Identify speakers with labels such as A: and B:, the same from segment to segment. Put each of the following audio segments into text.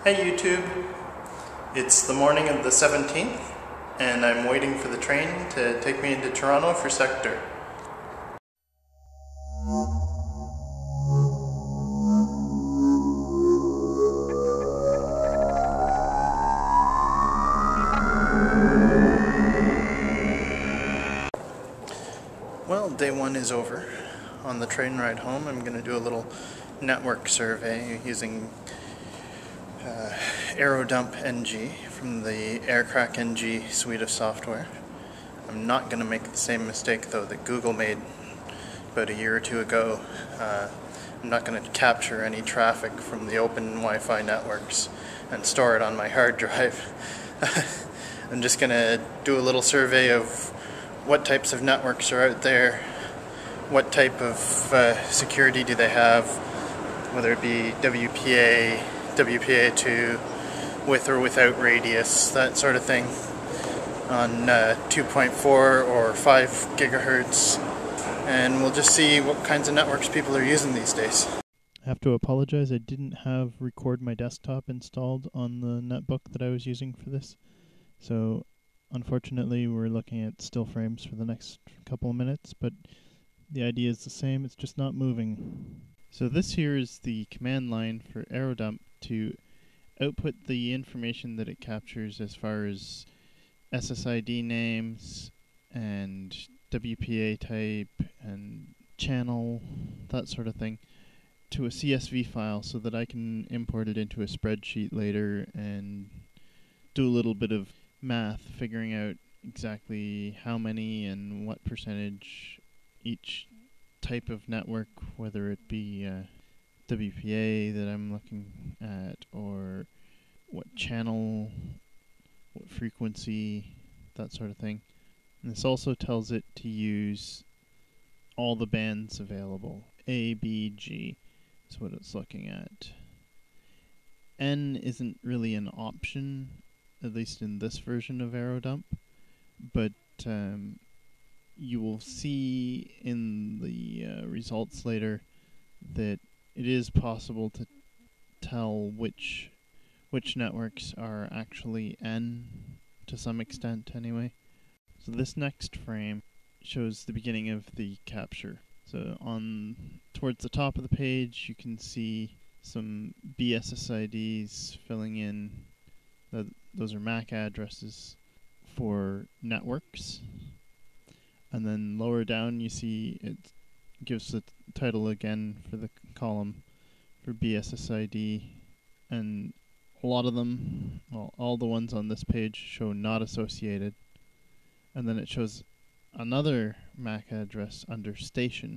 A: Hey YouTube, it's the morning of the 17th and I'm waiting for the train to take me into Toronto for sector. Well, day one is over. On the train ride home I'm going to do a little network survey using airodump-ng from the aircrack-ng suite of software. I'm not going to make the same mistake though that Google made about a year or two ago. I'm not going to capture any traffic from the open Wi-Fi networks and store it on my hard drive. I'm just going to do a little survey of what types of networks are out there, what type of security do they have, whether it be WPA, WPA2, with or without radius, that sort of thing, on 2.4 or 5 gigahertz, and we'll just see what kinds of networks people are using these days.
B: I have to apologize, I didn't have Record My Desktop installed on the netbook that I was using for this, so unfortunately we're looking at still frames for the next couple of minutes, but the idea is the same, it's just not moving. So this here is the command line for airodump to output the information that it captures as far as SSID names and WPA type and channel, that sort of thing, to a CSV file so that I can import it into a spreadsheet later and do a little bit of math, figuring out exactly how many and what percentage each type of network, whether it be WPA that I'm looking at, or what channel, what frequency, that sort of thing. And this also tells it to use all the bands available. A, B, G is what it's looking at. N isn't really an option, at least in this version of airodump, but you will see in the results later that it is possible to tell which networks are actually N, to some extent anyway. So this next frame shows the beginning of the capture. So towards the top of the page you can see some BSSIDs filling in. Those are MAC addresses for networks. And then lower down you see it gives the title again for the column for BSSID, and a lot of them, well, all the ones on this page show not associated, and then it shows another MAC address under station.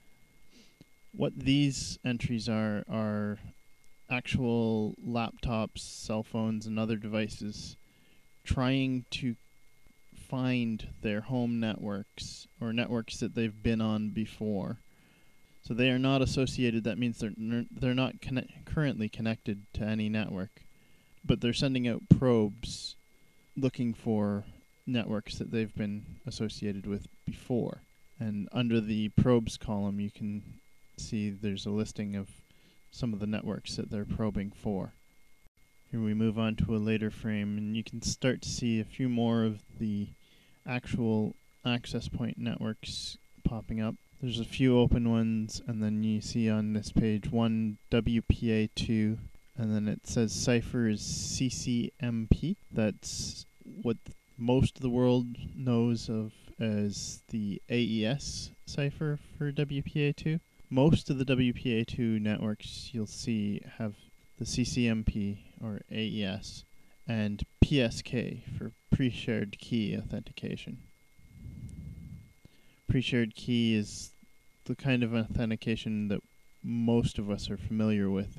B: What these entries are actual laptops, cell phones, and other devices trying to find their home networks or networks that they've been on before. So they are not associated. That means they're not currently connected to any network, but they're sending out probes looking for networks that they've been associated with before. And under the probes column you can see there's a listing of some of the networks that they're probing for. Here we move on to a later frame, and you can start to see a few more of the actual access point networks popping up. There's a few open ones, and then you see on this page one WPA2, and then it says cipher is CCMP. That's what most of the world knows of as the AES cipher for WPA2. Most of the WPA2 networks you'll see have the CCMP or AES and PSK for pre-shared key authentication. Pre-shared key is the kind of authentication that most of us are familiar with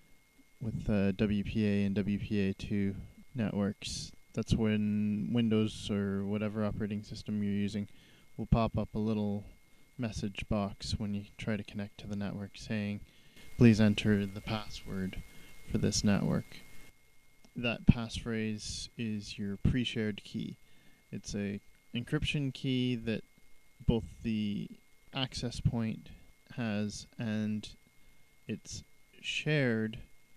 B: WPA and WPA2 networks. That's when Windows or whatever operating system you're using will pop up a little message box when you try to connect to the network saying, please enter the password for this network. That passphrase is your pre-shared key. It's a encryption key that both the access point has, and it's shared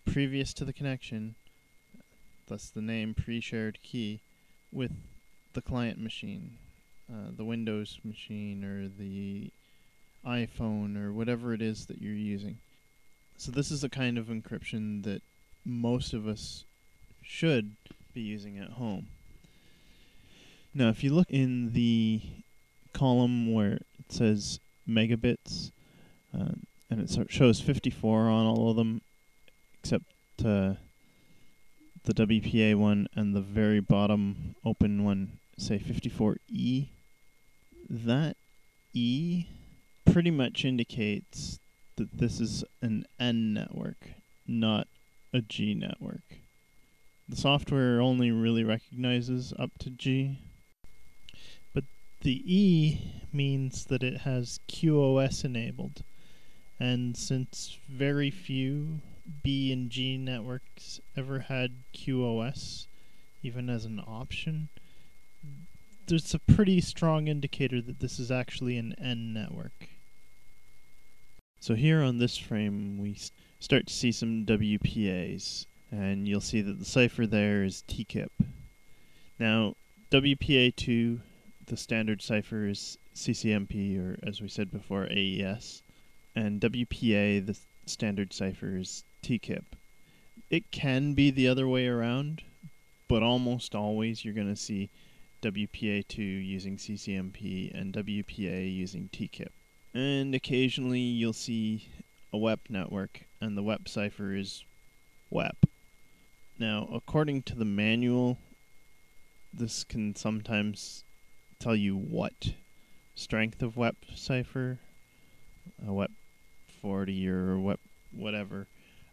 B: previous to the connection, thus the name pre-shared key, with the client machine, the Windows machine or the iPhone or whatever it is that you're using. So this is a kind of encryption that most of us should be using at home. Now, if you look in the column where it says megabits, and it shows 54 on all of them, except the WPA one and the very bottom open one say 54E. That E pretty much indicates that this is an N network, not a G network. The software only really recognizes up to G, but the E means that it has QoS enabled, and since very few B and G networks ever had QoS, even as an option, there's a pretty strong indicator that this is actually an N network. So here on this frame, we start to see some WPAs, and you'll see that the cipher there is TKIP. Now, WPA2, the standard cipher, is CCMP, or as we said before, AES, and WPA, the standard cipher, is TKIP. It can be the other way around, but almost always you're going to see WPA2 using CCMP and WPA using TKIP. And occasionally you'll see a WEP network, and the WEP cipher is WEP. Now, according to the manual, this can sometimes tell you what strength of WEP cipher, a WEP 40 or WEP whatever.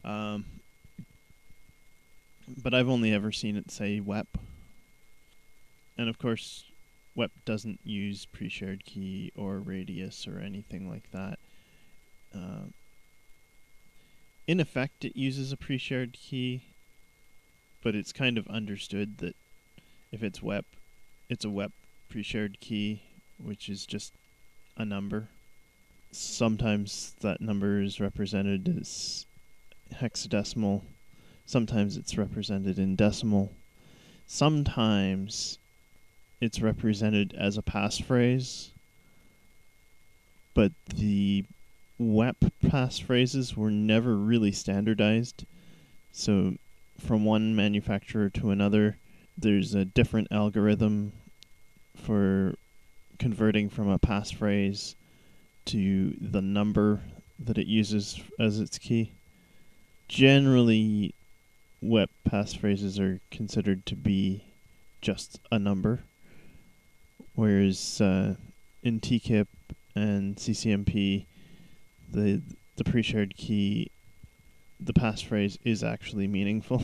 B: But I've only ever seen it say WEP. And of course, WEP doesn't use pre-shared key or radius or anything like that. In effect, it uses a pre-shared key, but it's kind of understood that if it's WEP, it's a WEP pre-shared key, which is just a number. Sometimes that number is represented as hexadecimal. Sometimes it's represented in decimal. Sometimes it's represented as a passphrase, but the WEP passphrases were never really standardized. So from one manufacturer to another, there's a different algorithm for converting from a passphrase to the number that it uses as its key. Generally, WEP passphrases are considered to be just a number, whereas in TKIP and CCMP, the pre-shared key, the passphrase is actually meaningful.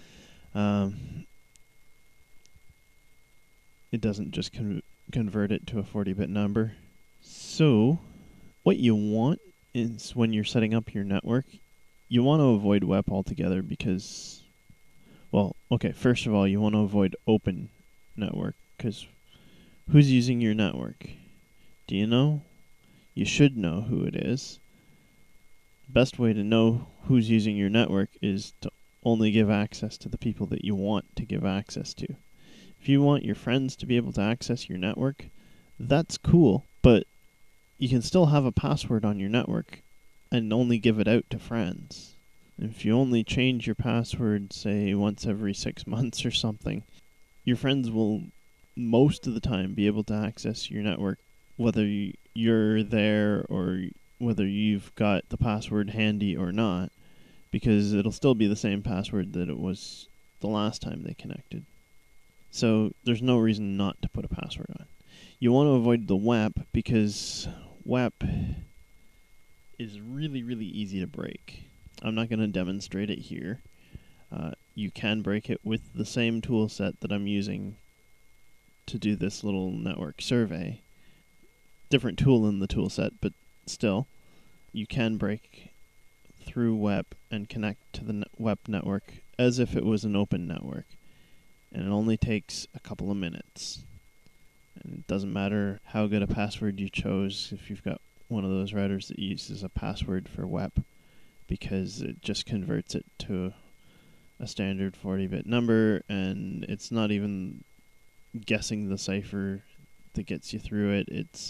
B: It doesn't just convert it to a 40-bit number. So what you want is, when you're setting up your network, you want to avoid WEP altogether because, well, okay, first of all, you want to avoid open network, because who's using your network? Do you know? You should know who it is. The best way to know who's using your network is to only give access to the people that you want to give access to. If you want your friends to be able to access your network, that's cool, but you can still have a password on your network and only give it out to friends. If you only change your password, say, once every 6 months or something, your friends will most of the time be able to access your network, whether you're there or whether you've got the password handy or not, because it'll still be the same password that it was the last time they connected. So there's no reason not to put a password on. You want to avoid the WEP because WEP is really, really easy to break. I'm not going to demonstrate it here. You can break it with the same tool set that I'm using to do this little network survey. Different tool in the tool set, but still, you can break through WEP and connect to the WEP network as if it was an open network. And it only takes a couple of minutes. And it doesn't matter how good a password you chose. If you've got one of those routers that uses a password for WEP, because it just converts it to a standard 40-bit number, and it's not even guessing the cipher that gets you through it. It's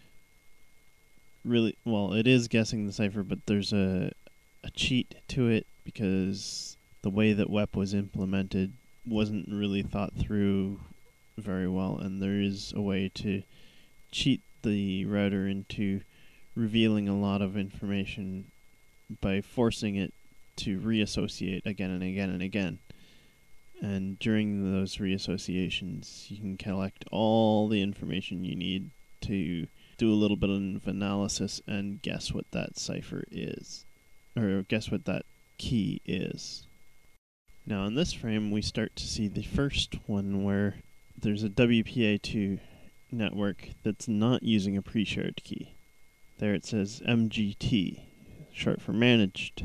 B: really, well, it is guessing the cipher, but there's a cheat to it because the way that WEP was implemented wasn't really thought through very well, and there is a way to cheat the router into revealing a lot of information by forcing it to reassociate again and again and again. And during those reassociations, you can collect all the information you need to do a little bit of analysis and guess what that cipher is, or guess what that key is. Now in this frame, we start to see the first one where there's a WPA2 network that's not using a pre-shared key. There it says MGT, short for management,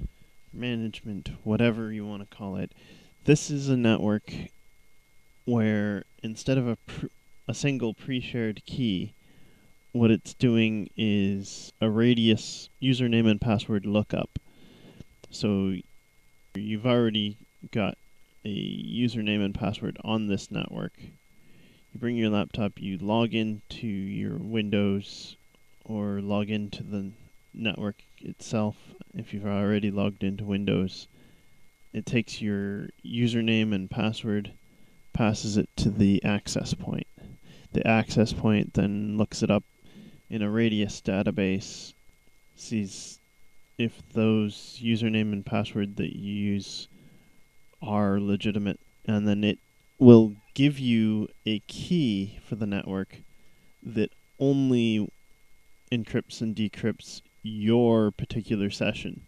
B: whatever you want to call it. This is a network where instead of a single pre-shared key, what it's doing is a radius username and password lookup. So you've already got a username and password on this network. You bring your laptop, you log into your Windows or log into the network itself. If you've already logged into Windows, it takes your username and password, passes it to the access point. The access point then looks it up in a radius database, sees if those username and password that you use are legitimate, and then it will give you a key for the network that only encrypts and decrypts your particular session.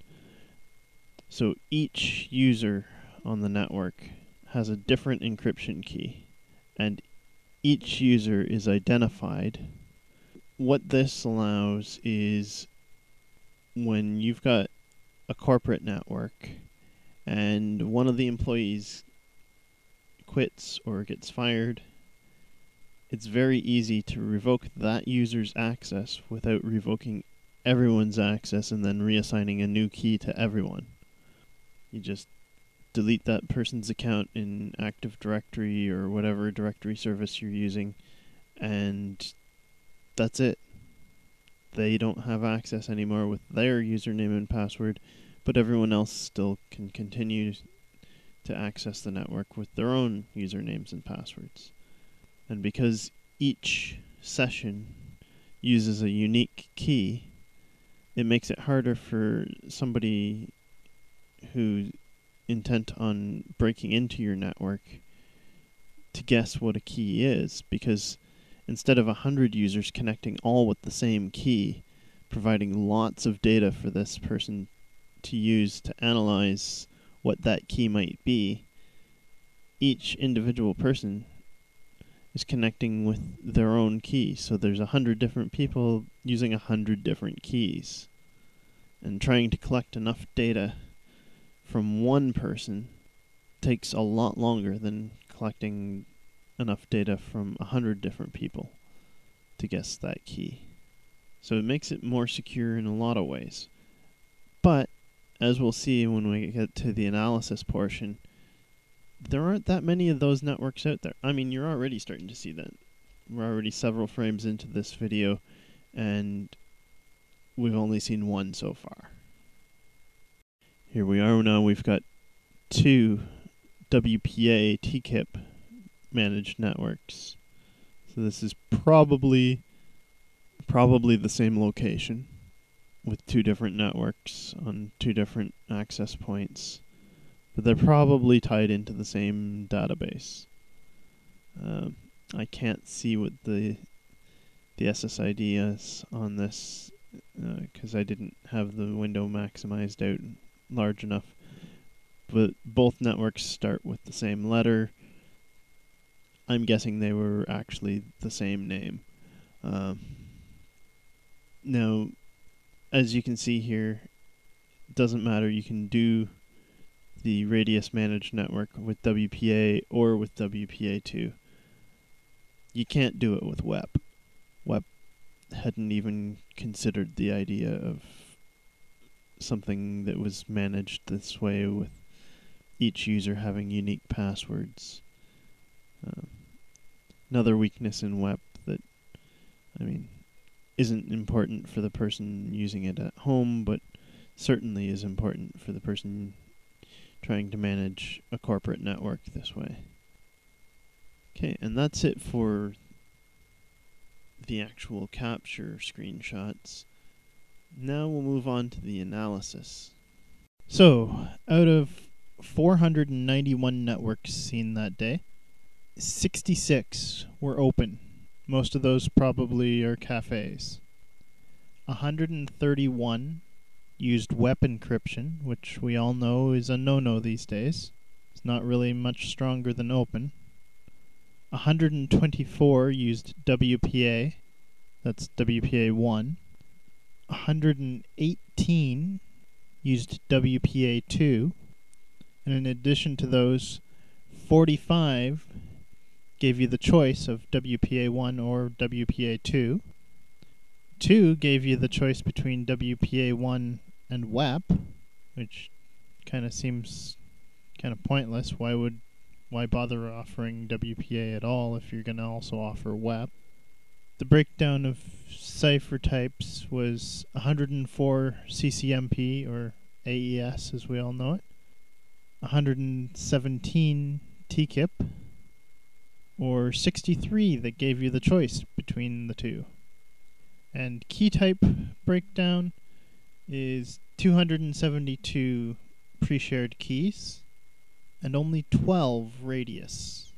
B: So each user on the network has a different encryption key, and each user is identified. What this allows is when you've got a corporate network and one of the employees quits or gets fired, it's very easy to revoke that user's access without revoking everyone's access and then reassigning a new key to everyone. You just delete that person's account in Active Directory or whatever directory service you're using, and that's it. They don't have access anymore with their username and password, but everyone else still can continue to access the network with their own usernames and passwords. And because each session uses a unique key, it makes it harder for somebody who's intent on breaking into your network to guess what a key is, because instead of 100 users connecting all with the same key, providing lots of data for this person to use to analyze what that key might be, each individual person is connecting with their own key. So there's 100 different people using 100 different keys. And trying to collect enough data from one person takes a lot longer than collecting enough data from 100 different people to guess that key. So it makes it more secure in a lot of ways. But, as we'll see when we get to the analysis portion, there aren't that many of those networks out there. I mean, you're already starting to see that. We're already several frames into this video, and we've only seen one so far. Here we are now. We've got two WPA TKIP managed networks. So this is probably the same location with two different networks on two different access points, but they're probably tied into the same database. I can't see what the SSID is on this because I didn't have the window maximized out large enough, but both networks start with the same letter. I'm guessing they were actually the same name. Now, as you can see here, it doesn't matter. You can do the radius managed network with WPA or with WPA2. You can't do it with WEP. WEP hadn't even considered the idea of something that was managed this way with each user having unique passwords. Another weakness in WEP that, isn't important for the person using it at home, but certainly is important for the person trying to manage a corporate network this way. Okay, and that's it for the actual capture screenshots. Now we'll move on to the analysis. So, out of 491 networks seen that day, 66 were open. Most of those probably are cafes. 131 used web encryption, which we all know is a no-no these days. It's not really much stronger than open. 124 used WPA, that's WPA1. 118 used WPA2, and in addition to those, 45 gave you the choice of WPA1 or WPA2. 2 gave you the choice between WPA1 and WEP, which kind of seems kind of pointless. Why bother offering WPA at all if you're going to also offer WEP? The breakdown of cipher types was 104 CCMP, or AES as we all know it, 117 TKIP, or 63 that gave you the choice between the two. And key type breakdown is 272 pre-shared keys and only 12 radius.